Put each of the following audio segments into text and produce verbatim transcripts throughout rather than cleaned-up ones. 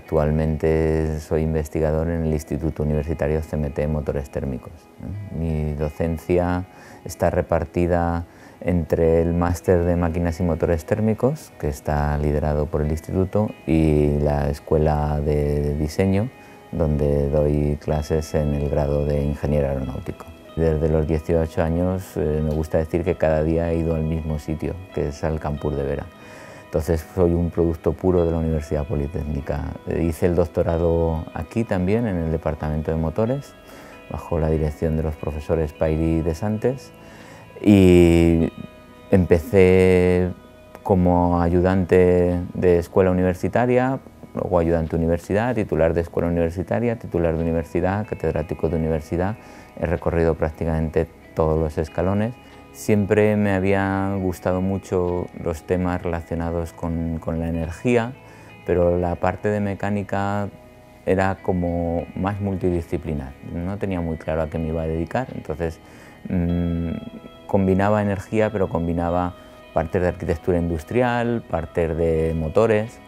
Actualmente soy investigador en el Instituto Universitario C M T Motores Térmicos. Mi docencia está repartida entre el máster de máquinas y motores térmicos, que está liderado por el instituto, y la escuela de diseño, donde doy clases en el grado de ingeniero aeronáutico. Desde los dieciocho años eh, me gusta decir que cada día he ido al mismo sitio, que es al Campus de Vera. Entonces soy un producto puro de la Universidad Politécnica. Hice el doctorado aquí también, en el departamento de motores, bajo la dirección de los profesores Pairi y de Santes, y empecé como ayudante de escuela universitaria, luego ayudante de universidad, titular de escuela universitaria, titular de universidad, catedrático de universidad. He recorrido prácticamente todos los escalones. Siempre me habían gustado mucho los temas relacionados con, con la energía, pero la parte de mecánica era como más multidisciplinar. No tenía muy claro a qué me iba a dedicar, entonces mmm, combinaba energía, pero combinaba partes de arquitectura industrial, partes de motores.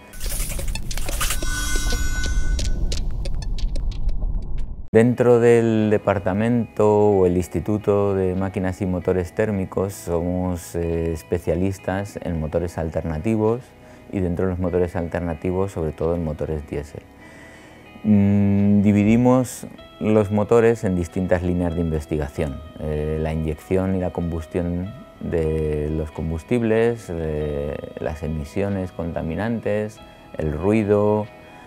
Dentro del departamento o el Instituto de Máquinas y Motores Térmicos somos eh, especialistas en motores alternativos y dentro de los motores alternativos sobre todo en motores diésel. Mm, dividimos los motores en distintas líneas de investigación, eh, la inyección y la combustión de los combustibles, eh, las emisiones contaminantes, el ruido,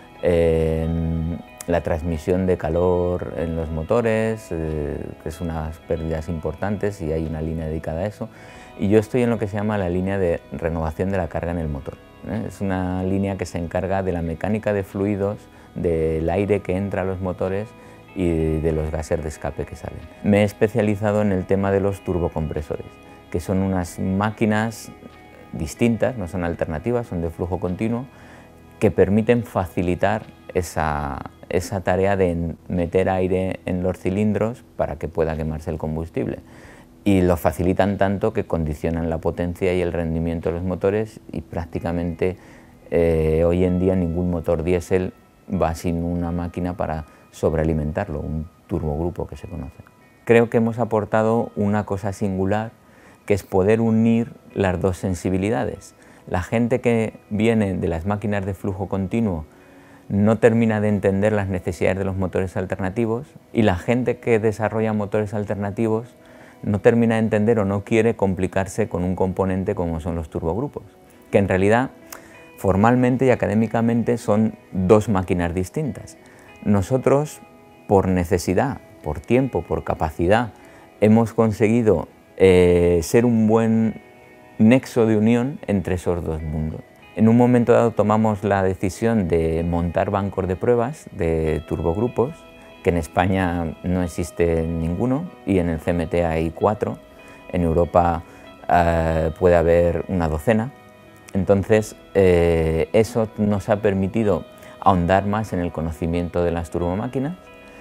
eh, la transmisión de calor en los motores, eh, que es unas pérdidas importantes y hay una línea dedicada a eso. Y yo estoy en lo que se llama la línea de renovación de la carga en el motor, ¿eh? Es una línea que se encarga de la mecánica de fluidos, del aire que entra a los motores y de los gases de escape que salen. Me he especializado en el tema de los turbocompresores, que son unas máquinas distintas, no son alternativas, son de flujo continuo, que permiten facilitar esa, esa tarea de meter aire en los cilindros para que pueda quemarse el combustible. Y lo facilitan tanto que condicionan la potencia y el rendimiento de los motores y prácticamente eh, hoy en día ningún motor diésel va sin una máquina para sobrealimentarlo, un turbogrupo que se conoce. Creo que hemos aportado una cosa singular, que es poder unir las dos sensibilidades. La gente que viene de las máquinas de flujo continuo no termina de entender las necesidades de los motores alternativos y la gente que desarrolla motores alternativos no termina de entender o no quiere complicarse con un componente como son los turbogrupos, que en realidad formalmente y académicamente son dos máquinas distintas. Nosotros, por necesidad, por tiempo, por capacidad, hemos conseguido eh, ser un buen nexo de unión entre esos dos mundos. En un momento dado tomamos la decisión de montar bancos de pruebas de turbogrupos, que en España no existe ninguno y en el C M T hay cuatro, en Europa eh, puede haber una docena. Entonces eh, eso nos ha permitido ahondar más en el conocimiento de las turbomáquinas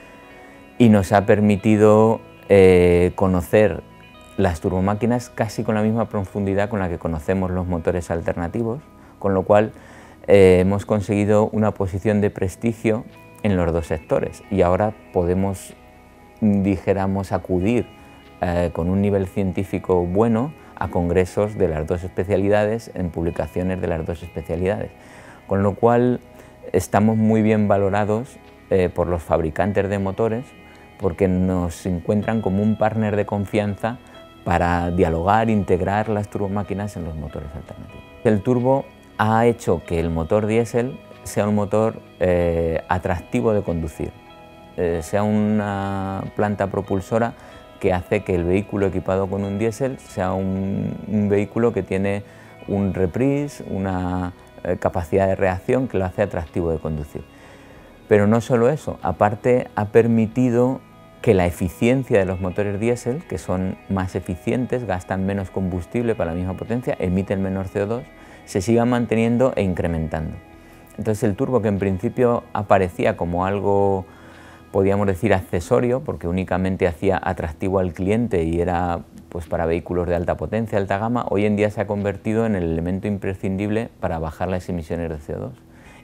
y nos ha permitido eh, conocer las turbomáquinas casi con la misma profundidad con la que conocemos los motores alternativos, con lo cual eh, hemos conseguido una posición de prestigio en los dos sectores y ahora podemos, dijéramos, acudir eh, con un nivel científico bueno a congresos de las dos especialidades, en publicaciones de las dos especialidades, con lo cual estamos muy bien valorados eh, por los fabricantes de motores porque nos encuentran como un partner de confianza para dialogar, integrar las turbomáquinas en los motores alternativos. El turbo ha hecho que el motor diésel sea un motor eh, atractivo de conducir, eh, sea una planta propulsora que hace que el vehículo equipado con un diésel sea un, un vehículo que tiene un reprise, una eh, capacidad de reacción que lo hace atractivo de conducir. Pero no solo eso, aparte ha permitido que la eficiencia de los motores diésel, que son más eficientes, gastan menos combustible para la misma potencia, emiten menos C O dos, se siga manteniendo e incrementando. Entonces el turbo, que en principio aparecía como algo, podríamos decir, accesorio, porque únicamente hacía atractivo al cliente y era pues, para vehículos de alta potencia, alta gama, hoy en día se ha convertido en el elemento imprescindible para bajar las emisiones de C O dos.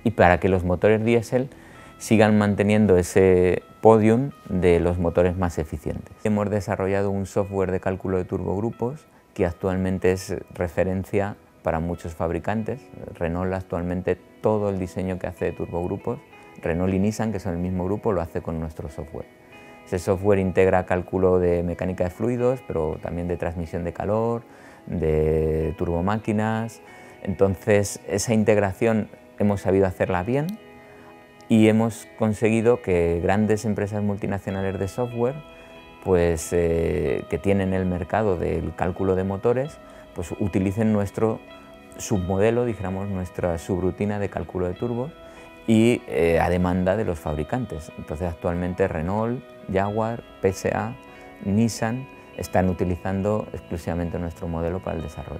y para que los motores diésel sigan manteniendo ese podium de los motores más eficientes. Hemos desarrollado un software de cálculo de turbogrupos que actualmente es referencia para muchos fabricantes. Renault actualmente todo el diseño que hace de turbogrupos, Renault y Nissan, que son el mismo grupo, lo hace con nuestro software. Ese software integra cálculo de mecánica de fluidos, pero también de transmisión de calor, de turbomáquinas. Entonces, esa integración hemos sabido hacerla bien y hemos conseguido que grandes empresas multinacionales de software, pues, eh, que tienen el mercado del cálculo de motores, pues utilicen nuestro submodelo, dijéramos, nuestra subrutina de cálculo de turbos y eh, a demanda de los fabricantes. Entonces, actualmente Renault, Jaguar, P S A, Nissan están utilizando exclusivamente nuestro modelo para el desarrollo.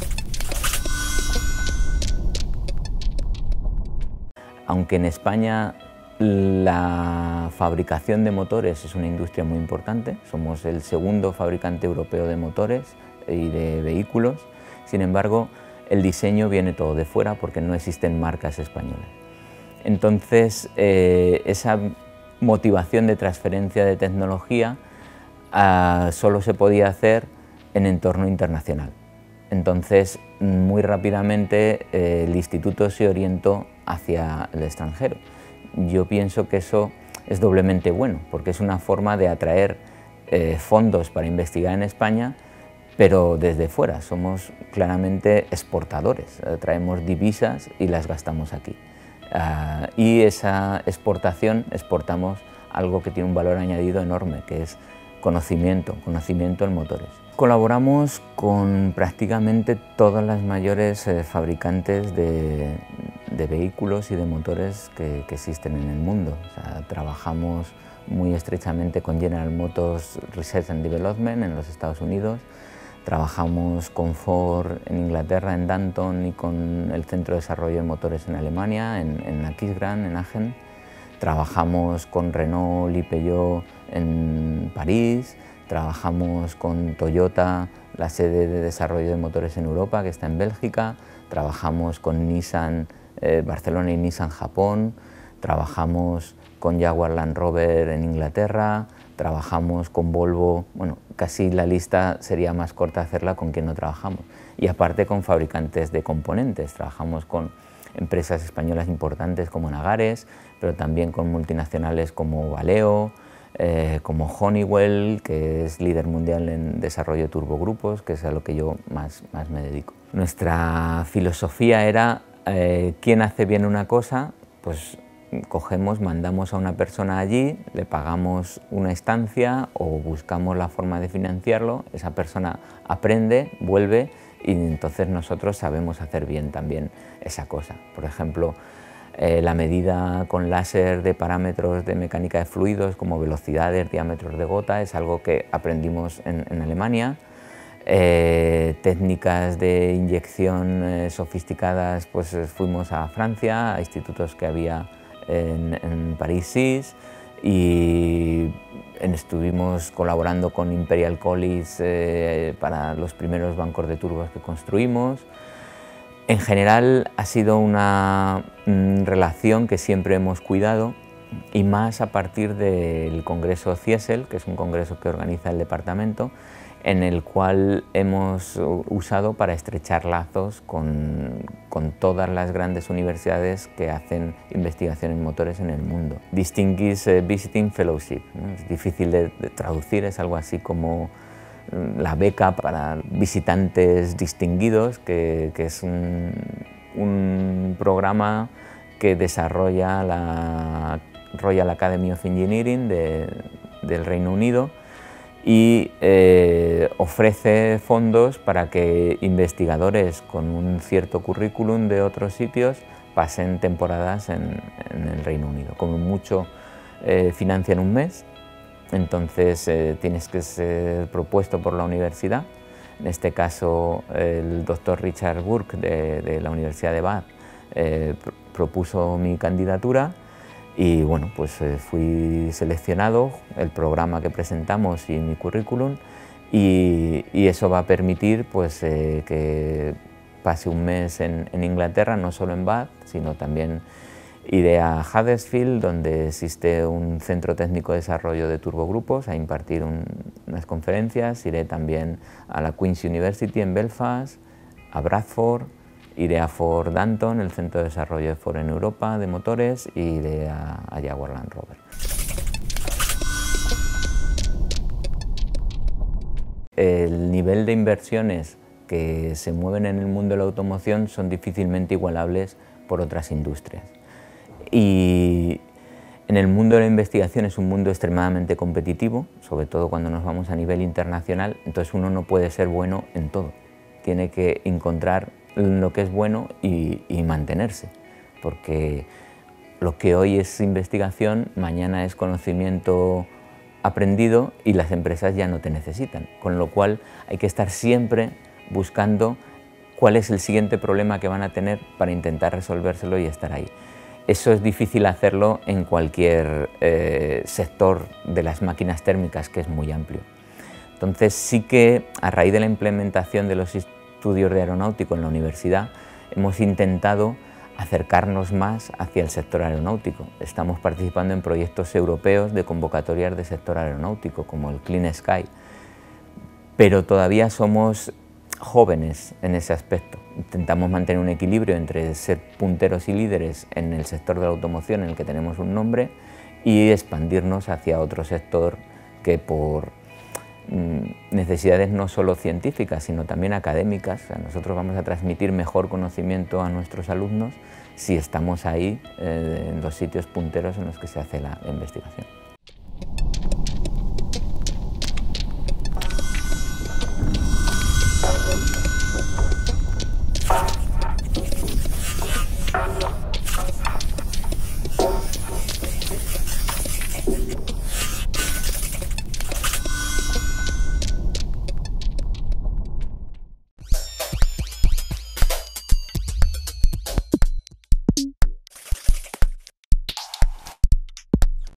Aunque en España la fabricación de motores es una industria muy importante, somos el segundo fabricante europeo de motores y de vehículos, sin embargo, el diseño viene todo de fuera porque no existen marcas españolas. Entonces, eh, esa motivación de transferencia de tecnología uh, solo se podía hacer en entorno internacional. Entonces, muy rápidamente eh, el instituto se orientó hacia el extranjero. Yo pienso que eso es doblemente bueno, porque es una forma de atraer eh, fondos para investigar en España, pero desde fuera. Somos claramente exportadores, eh, traemos divisas y las gastamos aquí. Uh, y esa exportación, exportamos algo que tiene un valor añadido enorme, que es conocimiento, conocimiento en motores. Colaboramos con prácticamente todas las mayores eh, fabricantes de, de vehículos y de motores que, que existen en el mundo. O sea, trabajamos muy estrechamente con General Motors Research and Development en los Estados Unidos, trabajamos con Ford en Inglaterra, en Danton, y con el Centro de Desarrollo de Motores en Alemania, en, en Aquisgrán, en Aachen. Trabajamos con Renault y Peugeot en París, trabajamos con Toyota, la sede de desarrollo de motores en Europa, que está en Bélgica, trabajamos con Nissan eh, Barcelona y Nissan Japón, trabajamos con Jaguar Land Rover en Inglaterra, trabajamos con Volvo, bueno, casi la lista sería más corta hacerla con quien no trabajamos. Y aparte con fabricantes de componentes, trabajamos con empresas españolas importantes como Nagares, pero también con multinacionales como Valeo, eh, como Honeywell, que es líder mundial en desarrollo de turbogrupos, que es a lo que yo más, más me dedico. Nuestra filosofía era, eh, ¿quién hace bien una cosa? Pues cogemos, mandamos a una persona allí, le pagamos una estancia o buscamos la forma de financiarlo, esa persona aprende, vuelve y entonces nosotros sabemos hacer bien también esa cosa. Por ejemplo, eh, la medida con láser de parámetros de mecánica de fluidos como velocidades, diámetros de gota, es algo que aprendimos en, en Alemania. Eh, técnicas de inyección eh, sofisticadas, pues fuimos a Francia, a institutos que había en, en París-Six, y estuvimos colaborando con Imperial College eh, para los primeros bancos de turbos que construimos. En general ha sido una mm, relación que siempre hemos cuidado, y más a partir del Congreso CIESL, que es un congreso que organiza el departamento, en el cual hemos usado para estrechar lazos con, con todas las grandes universidades que hacen investigación en motores en el mundo. Distinguished Visiting Fellowship, ¿no? Es difícil de, de traducir, es algo así como la beca para visitantes distinguidos, que, que es un, un programa que desarrolla la Royal Academy of Engineering de, del Reino Unido, y eh, ofrece fondos para que investigadores con un cierto currículum de otros sitios pasen temporadas en, en el Reino Unido. Como mucho eh, financian un mes, entonces eh, tienes que ser propuesto por la universidad. En este caso el doctor Richard Burke de, de la Universidad de Bath eh, pr propuso mi candidatura. Y bueno, pues eh, fui seleccionado, el programa que presentamos y mi currículum, y, y eso va a permitir pues, eh, que pase un mes en, en Inglaterra, no solo en Bath, sino también Iré a Huddersfield, donde existe un centro técnico de desarrollo de turbogrupos, a impartir un, unas conferencias. Iré también a la Queen's University en Belfast, a Bradford, iré a Ford Danton, el centro de desarrollo de Ford en Europa de motores, y iré a, a Jaguar Land Rover. El nivel de inversiones que se mueven en el mundo de la automoción son difícilmente igualables por otras industrias. Y en el mundo de la investigación es un mundo extremadamente competitivo, sobre todo cuando nos vamos a nivel internacional, entonces uno no puede ser bueno en todo. Tiene que encontrar lo que es bueno y, y mantenerse, porque lo que hoy es investigación, mañana es conocimiento aprendido y las empresas ya no te necesitan, con lo cual hay que estar siempre buscando cuál es el siguiente problema que van a tener para intentar resolvérselo y estar ahí. Eso es difícil hacerlo en cualquier eh, sector de las máquinas térmicas, que es muy amplio. Entonces sí que a raíz de la implementación de los estudios de aeronáutico en la universidad hemos intentado acercarnos más hacia el sector aeronáutico. Estamos participando en proyectos europeos de convocatorias de sector aeronáutico, como el Clean Sky, pero todavía somos jóvenes en ese aspecto. Intentamos mantener un equilibrio entre ser punteros y líderes en el sector de la automoción, en el que tenemos un nombre, y expandirnos hacia otro sector que por mm, necesidades no solo científicas, sino también académicas, o sea, nosotros vamos a transmitir mejor conocimiento a nuestros alumnos si estamos ahí eh, en los sitios punteros en los que se hace la investigación.